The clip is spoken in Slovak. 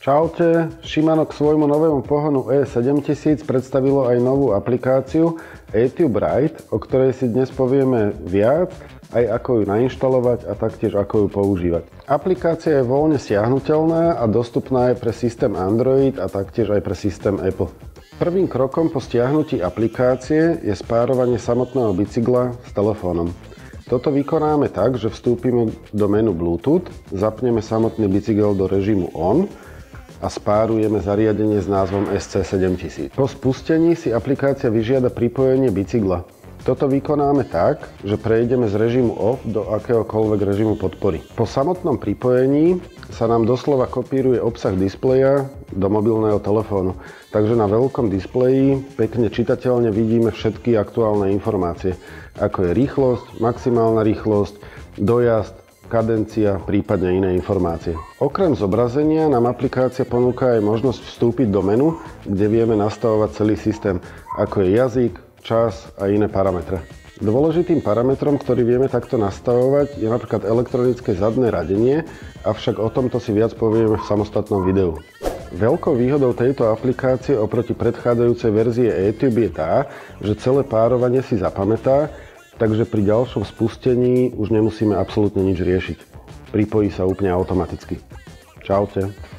Čaute, Shimano k svojmu novému pohonu E7000 predstavilo aj novú aplikáciu eTube Ride, o ktorej si dnes povieme viac, aj ako ju nainštalovať a taktiež ako ju používať. Aplikácia je voľne stiahnuteľná a dostupná aj pre systém Android a taktiež aj pre systém Apple. Prvým krokom po stiahnutí aplikácie je spárovanie samotného bicykla s telefónom. Toto vykonáme tak, že vstúpime do menu Bluetooth, zapneme samotný bicykel do režimu ON a spárujeme zariadenie s názvom SC7000. Po spustení si aplikácia vyžiada pripojenie bicykla. Toto vykonáme tak, že prejdeme z režimu OFF do akéhokoľvek režimu podpory. Po samotnom pripojení sa nám doslova kopíruje obsah displeja do mobilného telefónu. Takže na veľkom displeji pekne čitateľne vidíme všetky aktuálne informácie, ako je rýchlosť, maximálna rýchlosť, dojazd, kadencia, prípadne iné informácie. Okrem zobrazenia nám aplikácia ponúka aj možnosť vstúpiť do menu, kde vieme nastavovať celý systém, ako je jazyk, čas a iné parametre. Dôležitým parametrom, ktorý vieme takto nastavovať, je napríklad elektronické zadné radenie, avšak o tomto si viac povieme v samostatnom videu. Veľkou výhodou tejto aplikácie oproti predchádzajúcej verzie eTube je tá, že celé párovanie si zapamätá, takže pri ďalšom spustení už nemusíme absolútne nič riešiť. Pripojí sa úplne automaticky. Čaute.